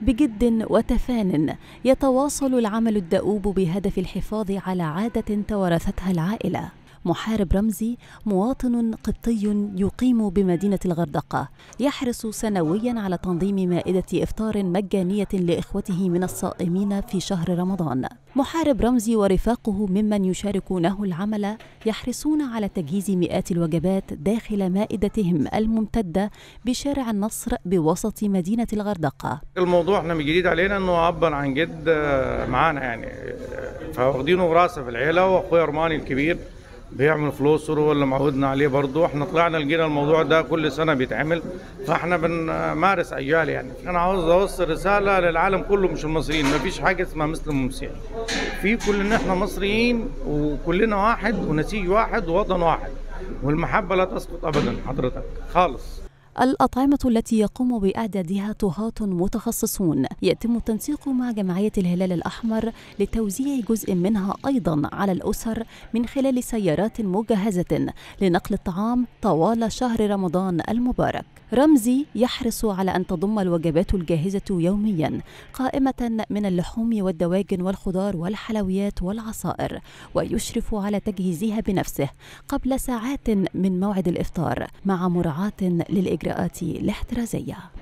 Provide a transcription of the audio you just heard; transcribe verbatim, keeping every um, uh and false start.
بجد وتفان يتواصل العمل الدؤوب بهدف الحفاظ على عادة توارثتها العائلة. محارب رمزي مواطن قبطي يقيم بمدينة الغردقة، يحرص سنويا على تنظيم مائدة إفطار مجانية لإخوته من الصائمين في شهر رمضان. محارب رمزي ورفاقه ممن يشاركونه العمل يحرصون على تجهيز مئات الوجبات داخل مائدتهم الممتدة بشارع النصر بوسط مدينة الغردقة. الموضوع احنا من جديد علينا انه ابا عن جد معانا، يعني فواخدينه وراسه في العيله، واخويا رماني الكبير بيعمل فلوسر ولا معودنا عليه برضه. احنا طلعنا لقينا الموضوع ده كل سنه بيتعمل، فاحنا بنمارس اجيال. يعني انا عاوز اوصل رساله للعالم كله، مش المصريين، ما فيش حاجه اسمها مسلم ومسيحي، في كلنا احنا مصريين وكلنا واحد ونسيج واحد ووطن واحد، والمحبه لا تسقط ابدا حضرتك خالص. الأطعمة التي يقوم بإعدادها طهاة متخصصون يتم التنسيق مع جمعية الهلال الأحمر لتوزيع جزء منها أيضا على الأسر من خلال سيارات مجهزة لنقل الطعام طوال شهر رمضان المبارك. رمزي يحرص على أن تضم الوجبات الجاهزة يوميا قائمة من اللحوم والدواجن والخضار والحلويات والعصائر، ويشرف على تجهيزها بنفسه قبل ساعات من موعد الإفطار مع مراعاة للإجراءات الاحترازية.